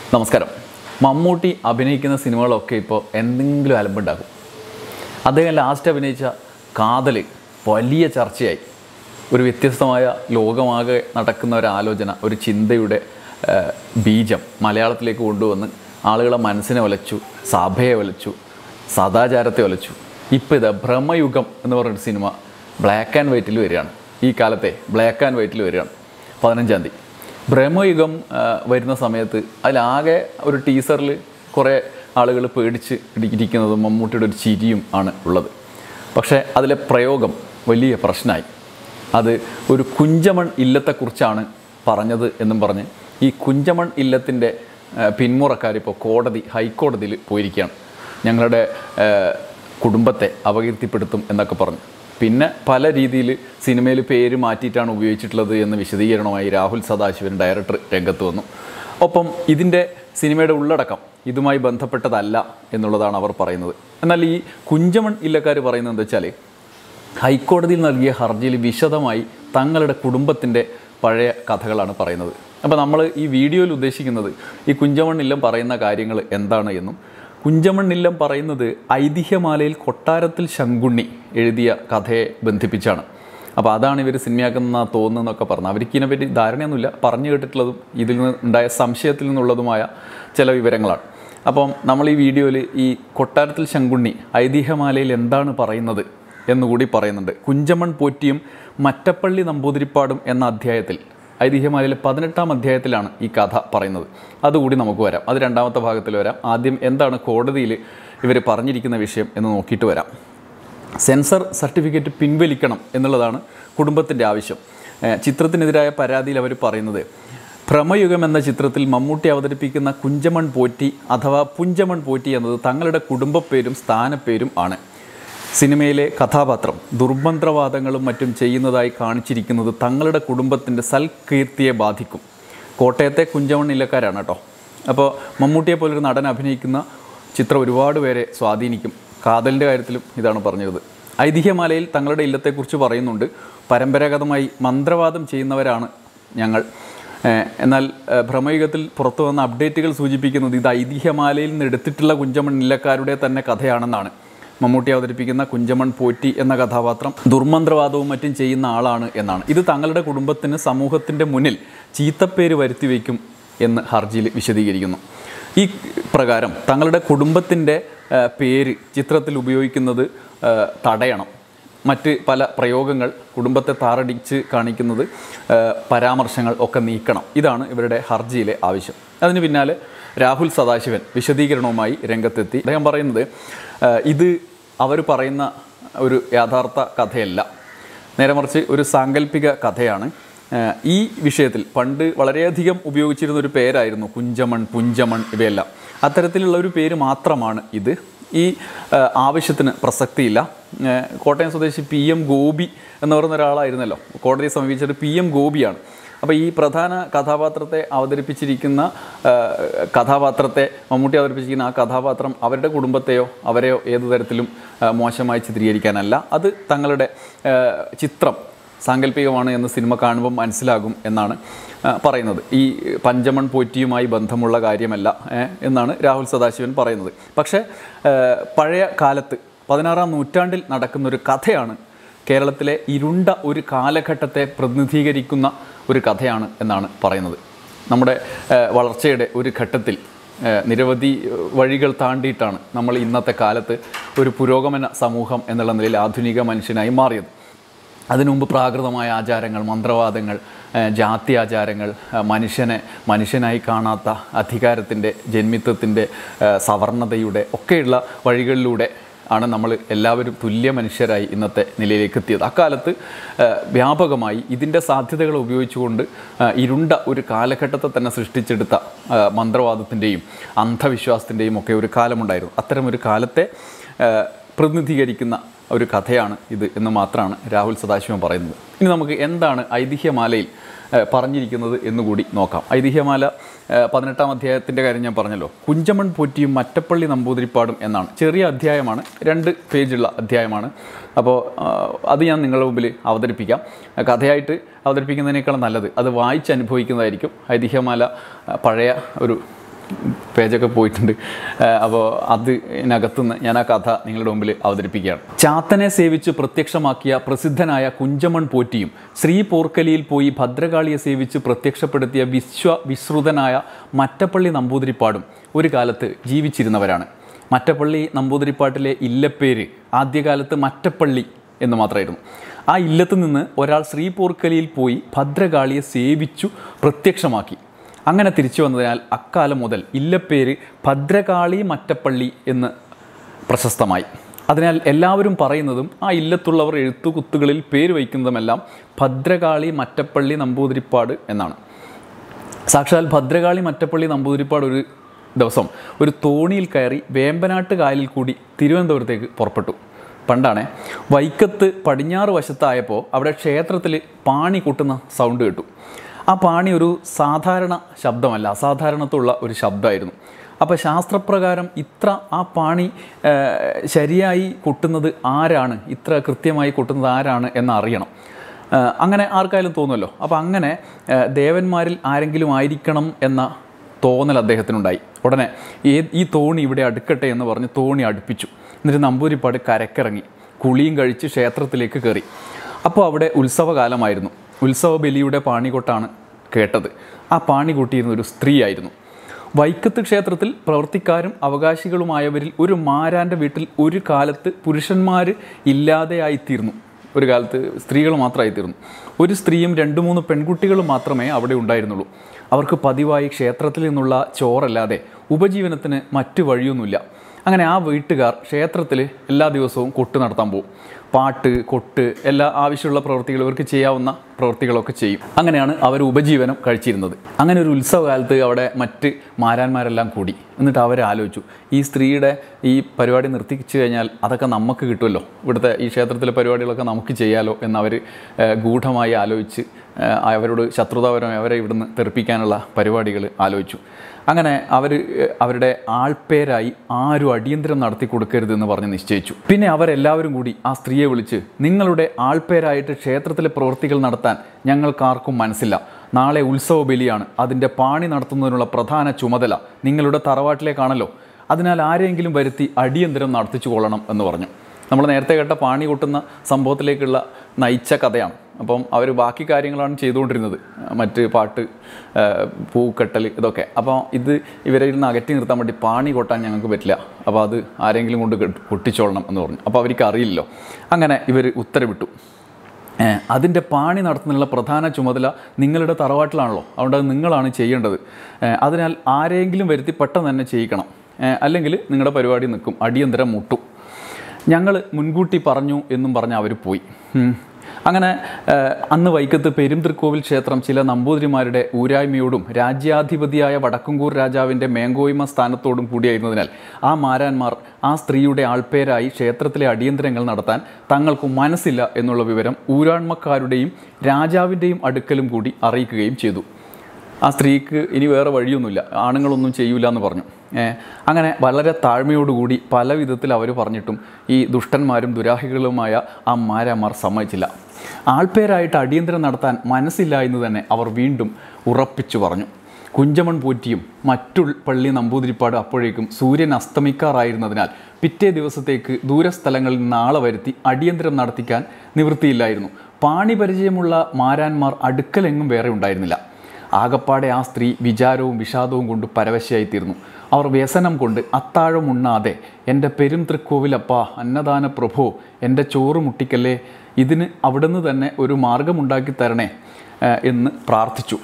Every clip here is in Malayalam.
നമസ്കാരം. മമ്മൂട്ടി അഭിനയിക്കുന്ന സിനിമകളൊക്കെ ഇപ്പോൾ എന്തെങ്കിലും അലമ്പുണ്ടാകും. അദ്ദേഹം ലാസ്റ്റ് അഭിനയിച്ച കാതൽ വലിയ ചർച്ചയായി. ഒരു വ്യത്യസ്തമായ ലോകമാകെ നടക്കുന്ന ഒരു ആലോചന, ഒരു ചിന്തയുടെ ബീജം മലയാളത്തിലേക്ക് കൊണ്ടുവന്ന് ആളുകളെ മനസ്സിനെ ഒലച്ചു, സഭയെ ഒലച്ചു, സദാചാരത്തെ ഒലച്ചു. ഇപ്പോൾ ഇത് ഭ്രമയുഗം എന്ന് പറഞ്ഞൊരു സിനിമ ബ്ലാക്ക് ആൻഡ് വൈറ്റിൽ വരികയാണ്. ഈ കാലത്തെ ബ്ലാക്ക് ആൻഡ് വൈറ്റിൽ വരികയാണ് 15-ാം തീയതി. ഭ്രമയുഗം വരുന്ന സമയത്ത് അതിലാകെ ഒരു ടീസറിൽ കുറേ ആളുകൾ പേടിച്ച് ഇരിക്കുന്നതും മമ്മൂട്ടിയുടെ ഒരു ചിരിയും ആണ് ഉള്ളത്. പക്ഷേ അതിലെ പ്രയോഗം വലിയ പ്രശ്നമായി. അത് ഒരു കുഞ്ചമൺ ഇല്ലത്തെക്കുറിച്ചാണ് പറഞ്ഞത് എന്നും പറഞ്ഞ് ഈ കുഞ്ചമൺ ഇല്ലത്തിൻ്റെ പിന്മുറക്കാരിപ്പോൾ ഹൈക്കോടതിയിൽ പോയിരിക്കുകയാണ്. ഞങ്ങളുടെ കുടുംബത്തെ അപകീർത്തിപ്പെടുത്തും എന്നൊക്കെ പറഞ്ഞു. പിന്നെ പല രീതിയിൽ സിനിമയിൽ പേര് മാറ്റിയിട്ടാണ് ഉപയോഗിച്ചിട്ടുള്ളത് എന്ന് വിശദീകരണമായി രാഹുൽ സദാശിവൻ ഡയറക്ടർ രംഗത്ത് വന്നു. ഒപ്പം ഇതിൻ്റെ സിനിമയുടെ ഉള്ളടക്കം ഇതുമായി ബന്ധപ്പെട്ടതല്ല എന്നുള്ളതാണ് അവർ പറയുന്നത്. എന്നാൽ ഈ കുഞ്ചമൺ ഇല്ലക്കാർ പറയുന്നത് എന്താ വെച്ചാൽ, ഹൈക്കോടതിയിൽ നൽകിയ ഹർജിയിൽ വിശദമായി തങ്ങളുടെ കുടുംബത്തിൻ്റെ പഴയ കഥകളാണ് പറയുന്നത്. അപ്പോൾ നമ്മൾ ഈ വീഡിയോയിൽ ഉദ്ദേശിക്കുന്നത് ഈ കുഞ്ചമൺ ഇല്ലം പറയുന്ന കാര്യങ്ങൾ എന്താണ് എന്നും, കുഞ്ചമൺ ഇല്ലം പറയുന്നത് ഐതിഹ്യമാലയിൽ കൊട്ടാരത്തിൽ ശങ്കുണ്ണി എഴുതിയ കഥയെ ബന്ധിപ്പിച്ചാണ്. അപ്പോൾ അതാണ് ഇവർ സിനിമയാക്കുന്ന തോന്നുന്നതൊക്കെ പറഞ്ഞു. അവർക്ക് ഇതിനെപ്പറ്റി ധാരണയൊന്നുമില്ല. പറഞ്ഞു കേട്ടിട്ടുള്ളതും ഇതിൽ നിന്ന് ഉണ്ടായ സംശയത്തിൽ നിന്നുള്ളതുമായ ചില വിവരങ്ങളാണ്. അപ്പം നമ്മൾ ഈ വീഡിയോയിൽ ഈ കൊട്ടാരത്തിൽ ശങ്കുണ്ണി ഐതിഹ്യമാലയിൽ എന്താണ് പറയുന്നത് എന്നുകൂടി പറയുന്നുണ്ട്. കുഞ്ചമൺ പോറ്റിയും മറ്റപ്പള്ളി നമ്പൂതിരിപ്പാടും എന്ന അധ്യായത്തിൽ, ഐതിഹ്യമാലയിലെ 18-ാം അധ്യായത്തിലാണ് ഈ കഥ പറയുന്നത്. അതുകൂടി നമുക്ക് വരാം. അത് 2-ാമത്തെ ഭാഗത്തിൽ വരാം. ആദ്യം എന്താണ് കോടതിയിൽ ഇവർ പറഞ്ഞിരിക്കുന്ന വിഷയം എന്ന് നോക്കിയിട്ട് വരാം. സെൻസർ സർട്ടിഫിക്കറ്റ് പിൻവലിക്കണം എന്നുള്ളതാണ് കുടുംബത്തിൻ്റെ ആവശ്യം. ചിത്രത്തിനെതിരായ പരാതിയിൽ അവർ പറയുന്നത്, ഭ്രമയുഗം എന്ന ചിത്രത്തിൽ മമ്മൂട്ടി അവതരിപ്പിക്കുന്ന കുഞ്ചമൺ പോറ്റി അഥവാ പുഞ്ചമൺ പോറ്റി എന്നത് തങ്ങളുടെ കുടുംബപ്പേരും സ്ഥാനപ്പേരും ആണ്. സിനിമയിലെ കഥാപാത്രം ദുർമന്ത്രവാദങ്ങളും മറ്റും ചെയ്യുന്നതായി കാണിച്ചിരിക്കുന്നത് തങ്ങളുടെ കുടുംബത്തിൻ്റെ സൽകീർത്തിയെ ബാധിക്കും. കോട്ടയത്തെ കുഞ്ചമൺ ഇല്ലക്കാരാണ് കേട്ടോ. അപ്പോൾ മമ്മൂട്ടിയെ പോലൊരു നടൻ അഭിനയിക്കുന്ന ചിത്രം ഒരുപാട് പേരെ സ്വാധീനിക്കും. കാതലിൻ്റെ കാര്യത്തിലും ഇതാണ് പറഞ്ഞത്. ഐതിഹ്യമാലയിൽ തങ്ങളുടെ ഇല്ലത്തെക്കുറിച്ച് പറയുന്നുണ്ട്. പരമ്പരാഗതമായി മന്ത്രവാദം ചെയ്യുന്നവരാണ് ഞങ്ങൾ. എന്നാൽ ഭ്രമയുഗത്തിൽ പുറത്തു വന്ന അപ്ഡേറ്റുകൾ സൂചിപ്പിക്കുന്നത് ഇത് ഐതിഹ്യമാലയിൽ നിന്ന് എടുത്തിട്ടുള്ള കുഞ്ചമൺ ഇല്ലക്കാരുടെ തന്നെ കഥയാണെന്നാണ്. മമ്മൂട്ടി അവതരിപ്പിക്കുന്ന കുഞ്ചമൺ പോറ്റി എന്ന കഥാപാത്രം ദുർമന്ത്രവാദവും മറ്റും ചെയ്യുന്ന ആളാണ് എന്നാണ്. ഇത് തങ്ങളുടെ കുടുംബത്തിന് സമൂഹത്തിൻ്റെ മുന്നിൽ ചീത്തപ്പേര് വരുത്തി വയ്ക്കും എന്ന് ഹർജിയിൽ വിശദീകരിക്കുന്നു. ഈ പ്രകാരം തങ്ങളുടെ കുടുംബത്തിൻ്റെ പേര് ചിത്രത്തിൽ ഉപയോഗിക്കുന്നത് തടയണം. മറ്റ് പല പ്രയോഗങ്ങൾ, കുടുംബത്തെ താറടിച്ച് കാണിക്കുന്നത്, പരാമർശങ്ങൾ ഒക്കെ നീക്കണം. ഇതാണ് ഇവരുടെ ഹർജിയിലെ ആവശ്യം. അതിന് പിന്നാലെ രാഹുൽ സദാശിവൻ വിശദീകരണവുമായി രംഗത്തെത്തി. അദ്ദേഹം പറയുന്നത്, ഇത് അവർ പറയുന്ന ഒരു യഥാർത്ഥ കഥയല്ല, നേരെ മറിച്ച് ഒരു സാങ്കല്പിക കഥയാണ്. ഈ വിഷയത്തിൽ പണ്ട് വളരെയധികം ഉപയോഗിച്ചിരുന്ന ഒരു പേരായിരുന്നു കുഞ്ചമൺ, പുഞ്ചമൺ ഇവയെല്ലാം. അത്തരത്തിലുള്ള ഒരു പേര് മാത്രമാണ് ഇത്. ഈ ആവശ്യത്തിന് പ്രസക്തിയില്ല. കോട്ടയം സ്വദേശി PM ഗോപി എന്ന് പറയുന്ന ഒരാളായിരുന്നല്ലോ കോടതിയെ സമീപിച്ചത്. PM ഗോപിയാണ്. അപ്പോൾ ഈ പ്രധാന കഥാപാത്രത്തെ അവതരിപ്പിച്ചിരിക്കുന്ന മമ്മൂട്ടി അവതരിപ്പിച്ചിരിക്കുന്ന ആ കഥാപാത്രം അവരുടെ കുടുംബത്തെയോ അവരെയോ ഏതു തരത്തിലും മോശമായി ചിത്രീകരിക്കാനല്ല. അത് തങ്ങളുടെ ചിത്രം സാങ്കല്പികമാണ് എന്ന് സിനിമ കാണുമ്പോൾ മനസ്സിലാകും എന്നാണ് പറയുന്നത്. ഈ പഞ്ചമൺ പോറ്റിയുമായി ബന്ധമുള്ള കാര്യമല്ല എന്നാണ് രാഹുൽ സദാശിവൻ പറയുന്നത്. പക്ഷേ പഴയ കാലത്ത് 16-ാം നൂറ്റാണ്ടിൽ നടക്കുന്നൊരു കഥയാണ്. കേരളത്തിലെ ഇരുണ്ട ഒരു കാലഘട്ടത്തെ പ്രതിനിധീകരിക്കുന്ന ഒരു കഥയാണ് എന്നാണ് പറയുന്നത്. നമ്മുടെ വളർച്ചയുടെ ഒരു ഘട്ടത്തിൽ നിരവധി വഴികൾ താണ്ടിയിട്ടാണ് നമ്മൾ ഇന്നത്തെ കാലത്ത് ഒരു പുരോഗമന സമൂഹം എന്നുള്ള നിലയിൽ ആധുനിക മനുഷ്യനായി മാറിയത്. അതിനു മുമ്പ് പ്രാകൃതമായ ആചാരങ്ങൾ, മന്ത്രവാദങ്ങൾ, ജാത്യാചാരങ്ങൾ, മനുഷ്യനായി കാണാത്ത അധികാരത്തിൻ്റെ, ജന്മിത്വത്തിൻ്റെ, സവർണതയുടെ ഒക്കെയുള്ള വഴികളിലൂടെ ആണ് നമ്മൾ എല്ലാവരും തുല്യ മനുഷ്യരായി ഇന്നത്തെ നിലയിലേക്ക് എത്തിയത്. അക്കാലത്ത് വ്യാപകമായി ഇതിൻ്റെ സാധ്യതകൾ ഉപയോഗിച്ചുകൊണ്ട് ഇരുണ്ട ഒരു കാലഘട്ടത്തെ തന്നെ സൃഷ്ടിച്ചെടുത്ത മന്ത്രവാദത്തിൻ്റെയും അന്ധവിശ്വാസത്തിൻ്റെയും ഒക്കെ ഒരു കാലമുണ്ടായിരുന്നു. അത്തരമൊരു കാലത്തെ പ്രതിനിധീകരിക്കുന്ന ഒരു കഥയാണ് ഇത് എന്ന് മാത്രമാണ് രാഹുൽ സദാശിവൻ പറയുന്നത്. ഇനി നമുക്ക് എന്താണ് ഐതിഹ്യമാലയിൽ പറഞ്ഞിരിക്കുന്നത് എന്നുകൂടി നോക്കാം. ഐതിഹ്യമാല 18-ാം അധ്യായത്തിൻ്റെ കാര്യം ഞാൻ പറഞ്ഞല്ലോ. കുഞ്ചമൺ പോറ്റിയും മറ്റപ്പള്ളി നമ്പൂതിരിപ്പാടും എന്നാണ്. ചെറിയ അധ്യായമാണ്, 2 പേജുള്ള അധ്യായമാണ്. അപ്പോൾ അത് ഞാൻ നിങ്ങളുടെ മുമ്പിൽ അവതരിപ്പിക്കാം. കഥയായിട്ട് അവതരിപ്പിക്കുന്നതിനേക്കാൾ നല്ലത് അത് വായിച്ച് അനുഭവിക്കുന്നതായിരിക്കും. ഐതിഹ്യമാല പഴയ ഒരു പേജൊക്കെ പോയിട്ടുണ്ട്. അപ്പോൾ അതിനകത്തുനിന്ന് ഞാൻ ആ കഥ നിങ്ങളുടെ മുമ്പിൽ അവതരിപ്പിക്കുകയാണ്. ചാത്തനെ സേവിച്ച് പ്രത്യക്ഷമാക്കിയ പ്രസിദ്ധനായ കുഞ്ചമൺ പോറ്റിയും ശ്രീ പോർക്കലിയിൽ പോയി ഭദ്രകാളിയെ സേവിച്ച് പ്രത്യക്ഷപ്പെടുത്തിയ വിശ്രുതനായ മറ്റപ്പള്ളി നമ്പൂതിരിപ്പാടും ഒരു കാലത്ത് ജീവിച്ചിരുന്നവരാണ്. മറ്റപ്പള്ളി നമ്പൂതിരിപ്പാട്ടിലെ ഇല്ലപ്പേര് ആദ്യകാലത്ത് മറ്റപ്പള്ളി എന്ന് മാത്രമായിരുന്നു. ആ ഇല്ലത്ത് നിന്ന് ഒരാൾ ശ്രീ പോർക്കലിയിൽ പോയി ഭദ്രകാളിയെ സേവിച്ചു പ്രത്യക്ഷമാക്കി. അങ്ങനെ തിരിച്ചു വന്നതിനാൽ അക്കാലം മുതൽ ഇല്ലപ്പേര് ഭദ്രകാളി മറ്റപ്പള്ളി എന്ന് പ്രശസ്തമായി. അതിനാൽ എല്ലാവരും പറയുന്നതും ആ ഇല്ലത്തുള്ളവർ എഴുത്തുകുത്തുകളിൽ പേര് വയ്ക്കുന്നതുമെല്ലാം ഭദ്രകാളി മറ്റപ്പള്ളി നമ്പൂതിരിപ്പാട് എന്നാണ്. സാക്ഷാൽ ഭദ്രകാളി മറ്റപ്പള്ളി നമ്പൂതിരിപ്പാട് ഒരു ദിവസം ഒരു തോണിയിൽ കയറി വേമ്പനാട്ട് കായലിൽ കൂടി തിരുവനന്തപുരത്തേക്ക് പുറപ്പെട്ടു. പണ്ടാണ് വൈക്കത്ത് പടിഞ്ഞാറ് വശത്തായപ്പോൾ അവിടെ ക്ഷേത്രത്തിൽ പാണി കൊട്ടുന്ന സൗണ്ട് കേട്ടു. ആ പാണി ഒരു സാധാരണ ശബ്ദമല്ല, അസാധാരണത്തുള്ള ഒരു ശബ്ദമായിരുന്നു. അപ്പോൾ ശാസ്ത്രപ്രകാരം ആ പാണി ശരിയായി കൊട്ടുന്നത് ആരാണ്, ഇത്ര കൃത്യമായി കൊട്ടുന്നത് ആരാണ് എന്നറിയണം. അങ്ങനെ ആർക്കായാലും തോന്നുമല്ലോ. അപ്പോൾ അങ്ങനെ ദേവന്മാരിൽ ആരെങ്കിലും ആയിരിക്കണം എന്ന തോന്നൽ അദ്ദേഹത്തിനുണ്ടായി. ഉടനെ ഈ തോണി ഇവിടെ അടുക്കട്ടെ എന്ന് പറഞ്ഞ് തോണി അടുപ്പിച്ചു. എന്നിട്ട് നമ്പൂതിരിപ്പാട് കരക്കിറങ്ങി കുളിയും കഴിച്ച് ക്ഷേത്രത്തിലേക്ക് കയറി. അപ്പോൾ അവിടെ ഉത്സവകാലമായിരുന്നു. ഉത്സവ ബലിയുടെ പാണികൊട്ടാണ് കേട്ടത്. ആ പാണി കൊട്ടിയിരുന്ന ഒരു സ്ത്രീയായിരുന്നു. വൈക്കത്ത് ക്ഷേത്രത്തിൽ പ്രവൃത്തിക്കാരും അവകാശികളുമായവരിൽ ഒരു മാരാൻ്റെ വീട്ടിൽ ഒരു കാലത്ത് പുരുഷന്മാർ ഇല്ലാതെയായിത്തീർന്നു. ഒരു കാലത്ത് സ്ത്രീകൾ മാത്രമായിത്തീർന്നു. ഒരു സ്ത്രീയും 2-3 പെൺകുട്ടികളും മാത്രമേ അവിടെ ഉണ്ടായിരുന്നുള്ളൂ. അവർക്ക് പതിവായി ക്ഷേത്രത്തിൽ നിന്നുള്ള ചോറല്ലാതെ ഉപജീവനത്തിന് മറ്റു വഴിയൊന്നുമില്ല. അങ്ങനെ ആ വീട്ടുകാർ ക്ഷേത്രത്തിൽ എല്ലാ ദിവസവും കൊട്ട് നടത്താൻ പോകും. പാട്ട്, കൊട്ട്, എല്ലാ ആവശ്യമുള്ള പ്രവൃത്തികൾ, ഇവർക്ക് ചെയ്യാവുന്ന പ്രവൃത്തികളൊക്കെ ചെയ്യും. അങ്ങനെയാണ് അവർ ഉപജീവനം കഴിച്ചിരുന്നത്. അങ്ങനെ ഒരു ഉത്സവകാലത്ത് അവിടെ മറ്റ് മാരാന്മാരെല്ലാം കൂടി. എന്നിട്ട് അവർ ആലോചിച്ചു, ഈ സ്ത്രീയുടെ ഈ പരിപാടി നിർത്തിച്ചു കഴിഞ്ഞാൽ അതൊക്കെ നമുക്ക് കിട്ടുമല്ലോ, ഇവിടുത്തെ ഈ ക്ഷേത്രത്തിലെ പരിപാടികളൊക്കെ നമുക്ക് ചെയ്യാലോ എന്നവർ ഗൂഢമായി ആലോചിച്ച് അവരോട് ശത്രുതാപരമായി അവരെ ഇവിടുന്ന് തെറിപ്പിക്കാനുള്ള പരിപാടികൾ ആലോചിച്ചു. അങ്ങനെ അവരുടെ ആൾപ്പേരായി ആരും അടിയന്തരം നടത്തി കൊടുക്കരുതെന്ന് പറഞ്ഞ് നിശ്ചയിച്ചു. പിന്നെ അവരെല്ലാവരും കൂടി ആ സ്ത്രീയെ വിളിച്ച്, നിങ്ങളുടെ ആൾപ്പേരായിട്ട് ക്ഷേത്രത്തിലെ പ്രവൃത്തികൾ നടത്താൻ ഞങ്ങൾക്കാർക്കും മനസ്സില്ല. നാളെ ഉത്സവ ബലിയാണ്. അതിൻ്റെ പാണി നടത്തുന്നതിനുള്ള പ്രധാന ചുമതല നിങ്ങളുടെ തറവാട്ടിലേക്കാണല്ലോ. അതിനാൽ ആരെങ്കിലും വരുത്തി അടിയന്തരം നടത്തിച്ചു കൊള്ളണം എന്ന് പറഞ്ഞു. നമ്മൾ നേരത്തെ കേട്ട പാണി കൊട്ടുന്ന സംഭവത്തിലേക്കുള്ള നയിച്ച കഥയാണ്. അപ്പം അവർ ബാക്കി കാര്യങ്ങളാണ് ചെയ്തുകൊണ്ടിരുന്നത്, മറ്റ് പാട്ട്, പൂക്കെട്ടൽ, ഇതൊക്കെ. അപ്പോൾ ഇവരെ ഇരുന്ന് അകറ്റി നിർത്താൻ വേണ്ടി പാണി കൊട്ടാൻ ഞങ്ങൾക്ക് പറ്റില്ല, അപ്പോൾ അത് ആരെങ്കിലും കൊണ്ട് കൊട്ടിച്ചോളണം എന്ന് പറഞ്ഞു. അപ്പോൾ അവർക്ക് അറിയില്ലല്ലോ. അങ്ങനെ ഇവർ ഉത്തരവിട്ടു, അതിൻ്റെ പാണി നടത്തുന്നതിനുള്ള പ്രധാന ചുമതല നിങ്ങളുടെ തറവാട്ടിലാണല്ലോ, അതുകൊണ്ട് അത് നിങ്ങളാണ് ചെയ്യേണ്ടത്. അതിനാൽ ആരെങ്കിലും വരുത്തി പെട്ടെന്ന് തന്നെ ചെയ്യിക്കണം, അല്ലെങ്കിൽ നിങ്ങളുടെ പരിപാടി നിൽക്കും, അടിയന്തരം മുട്ടും. ഞങ്ങൾ മുൻകൂട്ടി പറഞ്ഞു എന്നും പറഞ്ഞ് അവർ പോയി. അങ്ങനെ അന്ന് വൈക്കത്ത് പെരുംതൃക്കോവിൽ ക്ഷേത്രം ചില നമ്പൂതിരിമാരുടെ ഊരായ്മയോടും രാജ്യാധിപതിയായ വടക്കുംകൂർ രാജാവിൻ്റെ മേങ്കോയ്മ സ്ഥാനത്തോടും കൂടിയായിരുന്നതിനാൽ ആ മാരാന്മാർ ആ സ്ത്രീയുടെ ആൾപ്പേരായി ക്ഷേത്രത്തിലെ അടിയന്തരങ്ങൾ നടത്താൻ തങ്ങൾക്ക് മനസ്സില്ല എന്നുള്ള വിവരം ഊരാൺമക്കാരുടെയും രാജാവിൻ്റെയും അടുക്കലും കൂടി അറിയിക്കുകയും ചെയ്തു. ആ സ്ത്രീക്ക് ഇനി വേറെ വഴിയൊന്നുമില്ല, ആണുങ്ങളൊന്നും ചെയ്യൂല എന്ന് പറഞ്ഞു. അങ്ങനെ വളരെ താഴ്മയോടുകൂടി പല വിധത്തിൽ അവർ പറഞ്ഞിട്ടും ഈ ദുഷ്ടന്മാരും ദുരാഹികളുമായ ആ മാരാന്മാർ സമ്മതിച്ചില്ല. ആൾപ്പേരായിട്ട് അടിയന്തരം നടത്താൻ മനസ്സില്ല എന്ന് തന്നെ അവർ വീണ്ടും ഉറപ്പിച്ചു പറഞ്ഞു. കുഞ്ചമൺ പോറ്റിയും മറ്റപ്പള്ളി നമ്പൂതിരിപ്പാട് അപ്പോഴേക്കും സൂര്യൻ അസ്തമിക്കാറായിരുന്നതിനാൽ പിറ്റേ ദിവസത്തേക്ക് ദൂരസ്ഥലങ്ങളിൽ നിന്ന് ആളെ വരുത്തി അടിയന്തരം നടത്തിക്കാൻ നിവൃത്തിയില്ലായിരുന്നു. പാണി പരിചയമുള്ള മാരാന്മാർ അടുക്കലെങ്ങും വേറെ ഉണ്ടായിരുന്നില്ല. ആകപ്പാടെ ആ സ്ത്രീ വിചാരവും വിഷാദവും കൊണ്ട് പരവശയായിത്തീർന്നു. അവർ വ്യസനം കൊണ്ട് അത്താഴം ഉണ്ണാതെ, എൻ്റെ പെരുംതൃക്കോവിലപ്പ, അന്നദാന പ്രഭോ, എൻ്റെ ചോറ് മുട്ടിക്കല്ലേ, ഇതിന് അവിടുന്ന് തന്നെ ഒരു മാർഗമുണ്ടാക്കി തരണേ എന്ന് പ്രാർത്ഥിച്ചു.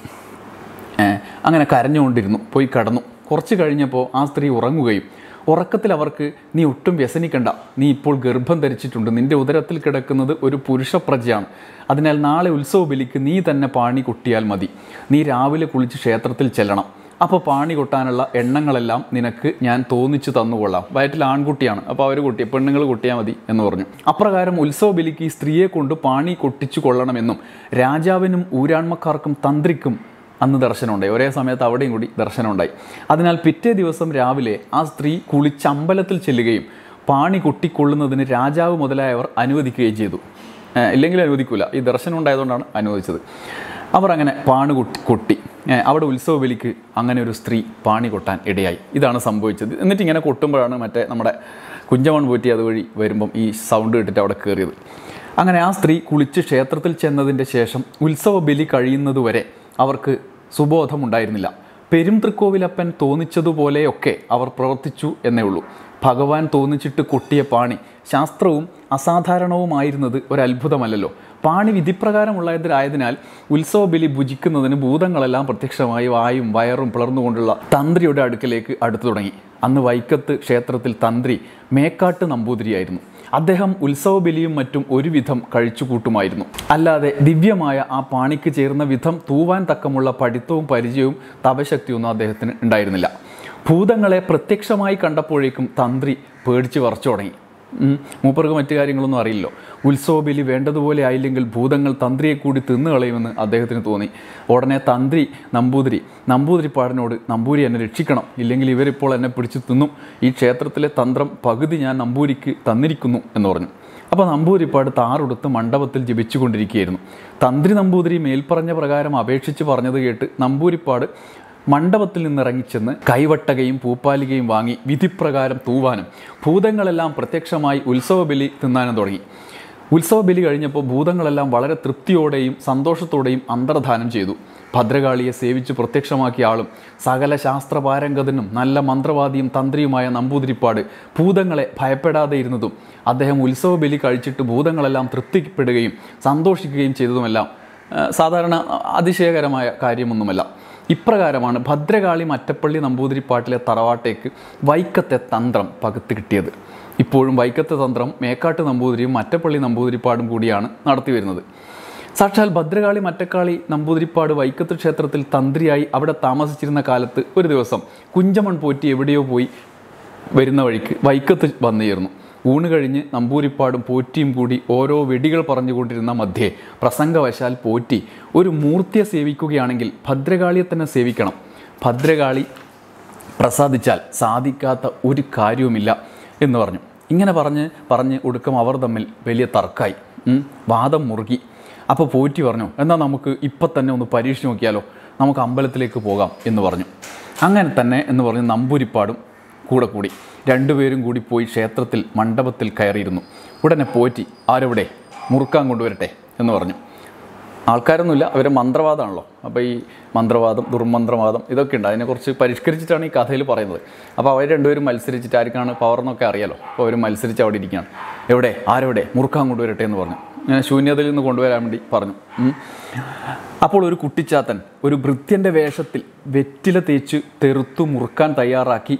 അങ്ങനെ കരഞ്ഞുകൊണ്ടിരുന്നു. പോയി കടന്നു. കുറച്ച് കഴിഞ്ഞപ്പോൾ ആ സ്ത്രീ ഉറങ്ങുകയും ഉറക്കത്തിൽ അവർക്ക്, നീ ഒട്ടും വ്യസനിക്കണ്ട, നീ ഇപ്പോൾ ഗർഭം ധരിച്ചിട്ടുണ്ട്, നിൻ്റെ ഉദരത്തിൽ കിടക്കുന്നത് ഒരു പുരുഷപ്രജയാണ്. അതിനാൽ നാളെ ഉത്സവ ബലിക്ക് നീ തന്നെ പാണി കൊട്ടിയാൽ മതി. നീ രാവിലെ കുളിച്ച് ക്ഷേത്രത്തിൽ ചെല്ലണം. അപ്പോൾ പാണി കൊട്ടാനുള്ള എണ്ണങ്ങളെല്ലാം നിനക്ക് ഞാൻ തോന്നിച്ചു തന്നുകൊള്ളാം. വയറ്റിൽ ആൺകുട്ടിയാണ്, അപ്പോൾ അവർ കൊട്ടിയ പെണ്ണുങ്ങൾ കൊട്ടിയാൽ മതി എന്ന് പറഞ്ഞു. അപ്രകാരം ഉത്സവ ബലിക്ക് ഈ സ്ത്രീയെ കൊണ്ട് പാണി കൊട്ടിച്ചു കൊള്ളണമെന്നും രാജാവിനും ഊരാൺമക്കാർക്കും തന്ത്രിക്കും അന്ന് ദർശനമുണ്ടായി. ഒരേ സമയത്ത് അവിടെയും കൂടി ദർശനമുണ്ടായി. അതിനാൽ പിറ്റേ ദിവസം രാവിലെ ആ സ്ത്രീ കുളിച്ച് അമ്പലത്തിൽ ചെല്ലുകയും പാണി കൊട്ടിക്കൊള്ളുന്നതിന് രാജാവ് മുതലായവർ അനുവദിക്കുകയും ചെയ്തു. ഇല്ലെങ്കിൽ അനുവദിക്കില്ല, ഈ ദർശനം ഉണ്ടായതുകൊണ്ടാണ് അനുവദിച്ചത്. അവർ അങ്ങനെ പാണ് കൊട്ടി. അവിടെ ഉത്സവ ബലിക്ക് അങ്ങനെ ഒരു സ്ത്രീ പാണി കൊട്ടാൻ ഇടയായി. ഇതാണ് സംഭവിച്ചത്. എന്നിട്ട് ഇങ്ങനെ കൊട്ടുമ്പോഴാണ് മറ്റേ നമ്മുടെ കുഞ്ചമൺ പോറ്റി അതുവഴി വരുമ്പം ഈ സൗണ്ട് കേട്ടിട്ട് അവിടെ കയറിയത്. അങ്ങനെ ആ സ്ത്രീ കുളിച്ച് ക്ഷേത്രത്തിൽ ചെന്നതിൻ്റെ ശേഷം ഉത്സവ ബലി കഴിയുന്നതുവരെ അവർക്ക് സുബോധമുണ്ടായിരുന്നില്ല. പെരുംതൃക്കോവിലപ്പൻ തോന്നിച്ചതുപോലെയൊക്കെ അവർ പ്രവർത്തിച്ചു എന്നേ ഉള്ളൂ. ഭഗവാൻ തോന്നിച്ചിട്ട് കൊട്ടിയ പാണി ശാസ്ത്രവും അസാധാരണവുമായിരുന്നത് ഒരത്ഭുതമല്ലല്ലോ. പാണി വിധിപ്രകാരമുള്ളതായതിനാൽ ഉത്സവ ബലി ഭുജിക്കുന്നതിന് ഭൂതങ്ങളെല്ലാം പ്രത്യക്ഷമായി വായും വയറും പിളർന്നുകൊണ്ടുള്ള തന്ത്രിയുടെ അടുക്കലേക്ക് അടുത്തു തുടങ്ങി. അന്ന് വൈക്കത്ത് ക്ഷേത്രത്തിൽ തന്ത്രി മേക്കാട്ട് നമ്പൂതിരിയായിരുന്നു. അദ്ദേഹം ഉത്സവ ബലിയും മറ്റും ഒരുവിധം കഴിച്ചുകൂട്ടുമായിരുന്നു. അല്ലാതെ ദിവ്യമായ ആ പാണിക്ക് ചേർന്ന വിധം തൂവാൻ തക്കമുള്ള പഠിത്തവും പരിചയവും തപശക്തിയൊന്നും അദ്ദേഹത്തിന് ഉണ്ടായിരുന്നില്ല. ഭൂതങ്ങളെ പ്രത്യക്ഷമായി കണ്ടപ്പോഴേക്കും തന്ത്രി പേടിച്ച് വറച്ചു തുടങ്ങി. മൂപ്പർക്ക് മറ്റു കാര്യങ്ങളൊന്നും അറിയില്ലോ. ഉത്സവ ബലി വേണ്ടതുപോലെ ആയില്ലെങ്കിൽ ഭൂതങ്ങൾ തന്ത്രിയെ കൂടി തിന്നു കളയുമെന്ന് അദ്ദേഹത്തിന് തോന്നി. ഉടനെ തന്ത്രി നമ്പൂതിരിപ്പാടിനോട്, നമ്പൂരി എന്നെ രക്ഷിക്കണം, ഇല്ലെങ്കിൽ ഇവരിപ്പോൾ എന്നെ പിടിച്ചു തിന്നും. ഈ ക്ഷേത്രത്തിലെ തന്ത്രം പകുതി ഞാൻ നമ്പൂരിക്ക് തന്നിരിക്കുന്നു എന്ന് പറഞ്ഞു. അപ്പോൾ നമ്പൂതിരിപ്പാട് താറുടുത്ത് മണ്ഡപത്തിൽ ജപിച്ചുകൊണ്ടിരിക്കുകയായിരുന്നു. തന്ത്രി നമ്പൂതിരി മേൽപ്പറഞ്ഞ പ്രകാരം അപേക്ഷിച്ച് പറഞ്ഞത് കേട്ട് നമ്പൂതിരിപ്പാട് മണ്ഡപത്തിൽ നിന്നിറങ്ങിച്ചെന്ന് കൈവട്ടകയും പൂപ്പാലികയും വാങ്ങി വിധിപ്രകാരം തൂവാനും ഭൂതങ്ങളെല്ലാം പ്രത്യക്ഷമായി ഉത്സവ ബലി തിന്നാനും തുടങ്ങി. ഉത്സവ ബലി കഴിഞ്ഞപ്പോൾ ഭൂതങ്ങളെല്ലാം വളരെ തൃപ്തിയോടെയും സന്തോഷത്തോടെയും അന്തർധാനം ചെയ്തു. ഭദ്രകാളിയെ സേവിച്ച് പ്രത്യക്ഷമാക്കിയ ആളും സകല ശാസ്ത്രപാരംഗതനും നല്ല മന്ത്രവാദിയും തന്ത്രിയുമായ നമ്പൂതിരിപ്പാട് ഭൂതങ്ങളെ ഭയപ്പെടാതെ ഇരുന്നതും അദ്ദേഹം ഉത്സവ ബലി കഴിച്ചിട്ട് ഭൂതങ്ങളെല്ലാം തൃപ്തിപ്പെടുകയും സന്തോഷിക്കുകയും ചെയ്തതുമെല്ലാം സാധാരണ അതിശയകരമായ കാര്യമൊന്നുമല്ല. ഇപ്രകാരമാണ് ഭദ്രകാളി മറ്റപ്പള്ളി നമ്പൂതിരിപ്പാട്ടിലെ തറവാട്ടേക്ക് വൈക്കത്തെ തന്ത്രം പകുത്ത് കിട്ടിയത്. ഇപ്പോഴും വൈക്കത്തെ തന്ത്രം മേക്കാട്ട് നമ്പൂതിരിയും മറ്റപ്പള്ളി നമ്പൂതിരിപ്പാടും കൂടിയാണ് നടത്തി വരുന്നത്. സാക്ഷാൽ ഭദ്രകാളി മറ്റക്കാളി നമ്പൂതിരിപ്പാട് വൈക്കത്ത് ക്ഷേത്രത്തിൽ തന്ത്രിയായി അവിടെ താമസിച്ചിരുന്ന കാലത്ത് ഒരു ദിവസം കുഞ്ചമൺ പോറ്റി എവിടെയോ പോയി വരുന്ന വഴിക്ക് വൈക്കത്ത് വന്നു ചേർന്നു. ഊണ് കഴിഞ്ഞ് നമ്പൂതിരിപ്പാടും പോറ്റിയും കൂടി ഓരോ വെടികൾ പറഞ്ഞുകൊണ്ടിരുന്ന മധ്യേ പ്രസംഗവശാൽ പോറ്റി ഒരു മൂർത്തിയെ സേവിക്കുകയാണെങ്കിൽ ഭദ്രകാളിയെ തന്നെ സേവിക്കണം, ഭദ്രകാളി പ്രസാദിച്ചാൽ സാധിക്കാത്ത ഒരു കാര്യവുമില്ല എന്ന് പറഞ്ഞു. ഇങ്ങനെ പറഞ്ഞ് ഒടുക്കം അവർ തമ്മിൽ വലിയ തർക്കമായി, വാദം മുറുകി. അപ്പോൾ പോറ്റി പറഞ്ഞു, എന്നാൽ നമുക്ക് ഇപ്പം തന്നെ ഒന്ന് പരീക്ഷിച്ച് നോക്കിയാലോ, നമുക്ക് അമ്പലത്തിലേക്ക് പോകാം എന്ന് പറഞ്ഞു. അങ്ങനെ തന്നെ എന്ന് പറഞ്ഞ് നമ്പൂതിരിപ്പാടും കൂടി രണ്ടുപേരും കൂടി പോയി ക്ഷേത്രത്തിൽ മണ്ഡപത്തിൽ കയറിയിരുന്നു. ഉടനെ പോറ്റി, ആരെവിടെ, മുറുക്കാൻ കൊണ്ടുവരട്ടെ എന്ന് പറഞ്ഞു. ആൾക്കാരൊന്നുമില്ല, അവരെ മന്ത്രവാദമാണല്ലോ. അപ്പോൾ ഈ മന്ത്രവാദം, ദുർമന്ത്രവാദം ഇതൊക്കെ ഉണ്ട്. അതിനെക്കുറിച്ച് പരിഷ്കരിച്ചിട്ടാണ് ഈ കഥയിൽ പറയുന്നത്. അപ്പോൾ അവർ രണ്ടുപേരും മത്സരിച്ചിട്ട് ആർക്കാണ് പവർ എന്നൊക്കെ അറിയാലോ. അപ്പോൾ അവർ മത്സരിച്ച് അവിടെ ഇരിക്കുകയാണ്. ആരെവിടെ, മുറുക്കാൻ കൊണ്ടുവരട്ടെ എന്ന് പറഞ്ഞു. ഇങ്ങനെ ശൂന്യതയിൽ നിന്ന് കൊണ്ടുവരാൻ വേണ്ടി പറഞ്ഞു. അപ്പോൾ ഒരു കുട്ടിച്ചാത്തൻ ഒരു ഭൃത്യൻ്റെ വേഷത്തിൽ വെറ്റില തേച്ച് തെറുത്തു മുറുക്കാൻ തയ്യാറാക്കി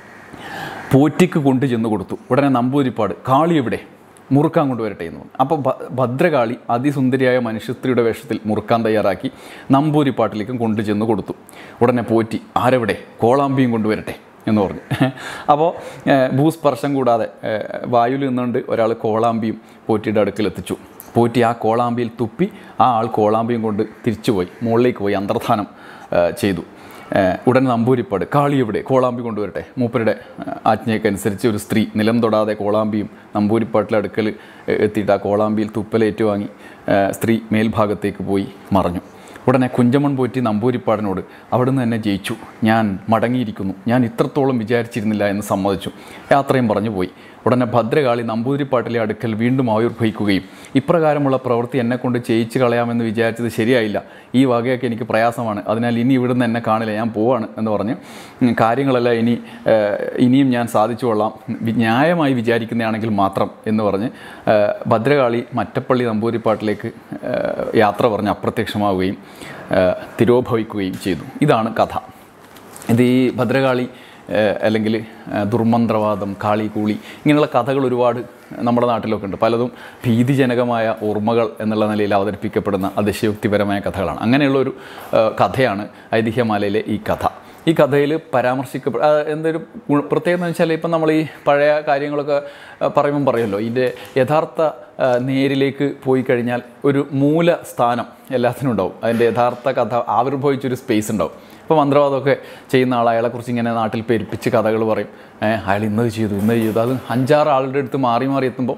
പോറ്റിക്ക് കൊണ്ടു ചെന്ന് കൊടുത്തു. ഉടനെ നമ്പൂതിരിപ്പാട്, കാളി എവിടെ, മുറുക്കാൻ കൊണ്ടുവരട്ടെ എന്ന് പറഞ്ഞു. അപ്പോൾ ഭദ്രകാളി അതിസുന്ദരിയായ മനുഷ്യസ്ത്രീയുടെ വേഷത്തിൽ മുറുക്കാൻ തയ്യാറാക്കി നമ്പൂതിരിപ്പാട്ടിലേക്കും കൊണ്ടു ചെന്ന് കൊടുത്തു. ഉടനെ പോറ്റി, ആരെവിടെ, കോളാമ്പിയും കൊണ്ടുവരട്ടെ എന്ന് പറഞ്ഞു. അപ്പോൾ ഭൂസ്പർശം കൂടാതെ വായുവിൽ നിന്നുകൊണ്ട് ഒരാൾ കോളാമ്പിയും പോറ്റിയുടെ അടുക്കലെത്തിച്ചു. പോറ്റി ആ കോളാമ്പിയിൽ തുപ്പി ആ ആൾ കോളാമ്പിയും കൊണ്ട് തിരിച്ചുപോയി മുകളിലേക്ക് പോയി അന്തർധാനം ചെയ്തു. ഉടനെ നമ്പൂതിരിപ്പാട്, കാളി എവിടെ, കോളാമ്പി കൊണ്ടുവരട്ടെ. മൂപ്പരുടെ ആജ്ഞയ്ക്കനുസരിച്ച് ഒരു സ്ത്രീ നിലം തൊടാതെ കോളാമ്പിയും നമ്പൂതിരിപ്പാട്ടിലെ അടുക്കൽ എത്തിയിട്ട് ആ കോളാമ്പിയിൽ തുപ്പലേറ്റുവാങ്ങി സ്ത്രീ മേൽഭാഗത്തേക്ക് പോയി മറഞ്ഞു. ഉടനെ കുഞ്ചമൺ പോറ്റി നമ്പൂതിരിപ്പാടിനോട്, അവിടുന്ന് എന്നെ ജയിച്ചു, ഞാൻ മടങ്ങിയിരിക്കുന്നു, ഞാൻ ഇത്രത്തോളം വിചാരിച്ചിരുന്നില്ല എന്ന് സമ്മതിച്ചു. യാത്രയും പറഞ്ഞു പോയി. ഉടനെ ഭദ്രകാളി നമ്പൂതിരിപ്പാട്ടിലെ അടുക്കൽ വീണ്ടും ആവിർഭവിക്കുകയും ഇപ്രകാരമുള്ള പ്രവൃത്തി എന്നെക്കൊണ്ട് ചെയ്യിച്ച് കളയാമെന്ന് വിചാരിച്ചത് ശരിയായില്ല, ഈ വകയൊക്കെ എനിക്ക് പ്രയാസമാണ്, അതിനാൽ ഇനി ഇവിടുന്ന് എന്നെ കാണില്ല, ഞാൻ പോവാണ് എന്ന് പറഞ്ഞ് കാര്യങ്ങളെല്ലാം ഇനിയും ഞാൻ സാധിച്ചു കൊള്ളാം, ന്യായമായി വിചാരിക്കുന്നതാണെങ്കിൽ മാത്രം എന്ന് പറഞ്ഞ് ഭദ്രകാളി മറ്റപ്പള്ളി നമ്പൂതിരിപ്പാട്ടിലേക്ക് യാത്ര പറഞ്ഞ് അപ്രത്യക്ഷമാവുകയും തിരോഭവിക്കുകയും ചെയ്തു. ഇതാണ് കഥ. ഇത് ഈ ഭദ്രകാളി അല്ലെങ്കിൽ ദുർമന്ത്രവാദം, കാളി കൂളി ഇങ്ങനെയുള്ള കഥകൾ ഒരുപാട് നമ്മുടെ നാട്ടിലൊക്കെ ഉണ്ട്. പലതും ഭീതിജനകമായ ഓർമ്മകൾ എന്നുള്ള നിലയിൽ അവതരിപ്പിക്കപ്പെടുന്ന അതിശയോക്തിപരമായ കഥകളാണ്. അങ്ങനെയുള്ളൊരു കഥയാണ് ഐതിഹ്യമാലയിലെ ഈ കഥ. ഈ കഥയിൽ എന്തൊരു പ്രത്യേകത എന്ന് വെച്ചാൽ, ഇപ്പം നമ്മൾ ഈ പഴയ കാര്യങ്ങളൊക്കെ പറയുമല്ലോ, ഇതിൻ്റെ യഥാർത്ഥ നേരിലേക്ക് പോയി കഴിഞ്ഞാൽ ഒരു മൂല സ്ഥാനം എല്ലാത്തിനും ഉണ്ടാവും. അതിൻ്റെ യഥാർത്ഥ കഥ ആവിർഭവിച്ചൊരു സ്പേസ് ഉണ്ടാവും. ഇപ്പോൾ മന്ത്രവാദമൊക്കെ ചെയ്യുന്ന ആൾ അയാളെക്കുറിച്ച് ഇങ്ങനെ നാട്ടിൽ പെരുപ്പിച്ച് കഥകൾ പറയും. അയാൾ ഇന്നത് ചെയ്തു അത് 5-6 ആളുടെ അടുത്ത് മാറി എത്തുമ്പോൾ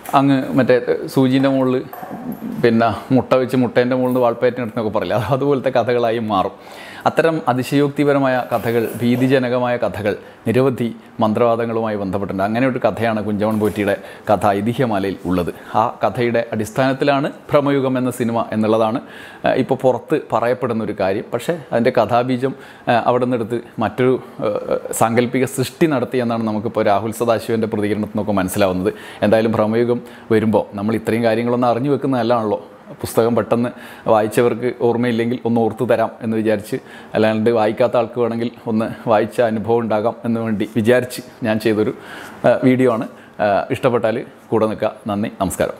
അങ്ങ് മറ്റേ സൂചീൻ്റെ മുകളിൽ പിന്നെ മുട്ട വെച്ച് മുട്ടേൻ്റെ മുകളിൽ നിന്ന് വാൾപ്പേറ്റിനെടുത്തൊക്കെ പറയില്ല, അതുപോലത്തെ കഥകളായി മാറും. അത്തരം അതിശയോക്തിപരമായ കഥകൾ, ഭീതിജനകമായ കഥകൾ നിരവധി മന്ത്രവാദങ്ങളുമായി ബന്ധപ്പെട്ടിട്ടുണ്ട്. അങ്ങനെ ഒരു കഥയാണ് കുഞ്ചമൺ പോറ്റിയുടെ കഥ ഐതിഹ്യമാലയിൽ ഉള്ളത്. ആ കഥയുടെ അടിസ്ഥാനത്തിലാണ് ഭ്രമയുഗം എന്ന സിനിമ എന്നുള്ളതാണ് ഇപ്പോൾ പുറത്ത് പറയപ്പെടുന്ന ഒരു കാര്യം. പക്ഷേ അതിൻ്റെ കഥാബീജം അവിടെ നിന്നെടുത്ത് മറ്റൊരു സാങ്കല്പിക സൃഷ്ടി നടത്തി എന്നാണ് നമുക്കിപ്പോൾ രാഹുൽ സദാശിവൻ്റെ പ്രതികരണത്തിൽ നിന്നൊക്കെ മനസ്സിലാവുന്നത്. എന്തായാലും ഭ്രമയുഗം വരുമ്പോൾ നമ്മൾ ഇത്രയും കാര്യങ്ങളൊന്നും അറിഞ്ഞു വെക്കുന്നതല്ലാണല്ലോ. പുസ്തകം പെട്ടെന്ന് വായിച്ചവർക്ക് ഓർമ്മയില്ലെങ്കിൽ ഒന്ന് ഓർത്തു തരാം എന്ന് വിചാരിച്ച്, അല്ലാണ്ട് വായിക്കാത്ത ആൾക്ക് വേണമെങ്കിൽ ഒന്ന് വായിച്ച അനുഭവം ഉണ്ടാകാം എന്ന് വേണ്ടി വിചാരിച്ച് ഞാൻ ചെയ്തൊരു വീഡിയോ ആണ്. ഇഷ്ടപ്പെട്ടാൽ കൂടെ നിൽക്കുക. നന്ദി, നമസ്കാരം.